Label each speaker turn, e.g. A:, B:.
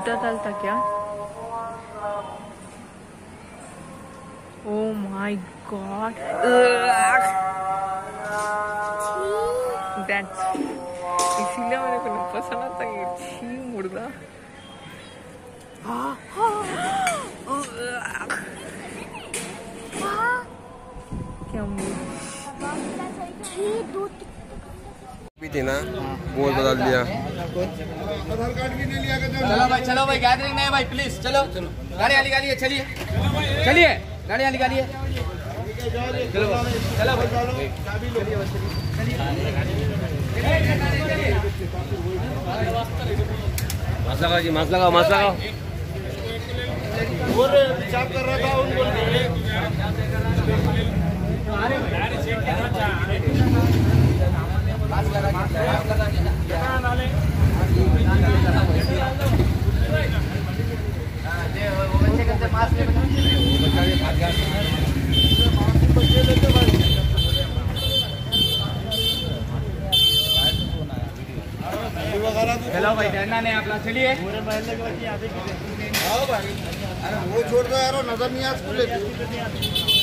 A: उल्टा चलता क्या? ओ माय गॉड, इसीलिए मेरे को पसंद आता है छी मुर्गा। क्या
B: भी थी ना, बोल बदल दिया।
C: आधार कार्ड भी नहीं लिया। चलो भाई गैदरिंग नहीं है भाई, प्लीज चलो। गाड़ी वाली गाड़ी है, चलिए चलिए, गाड़ी वाली गाड़ी है, चलो चलो
B: मास्क लगाओ जी, मास्क लगाओ, मास्क लगाओ।
C: और हिसाब कर रहा था उनको। चलो भाई डरना नहीं आपला, चलिए। पूरे महल्ले के बच्चे आते हैं। आओ भाई, अरे वो छोड़ दो यार, नजर नहीं आ स्कूल।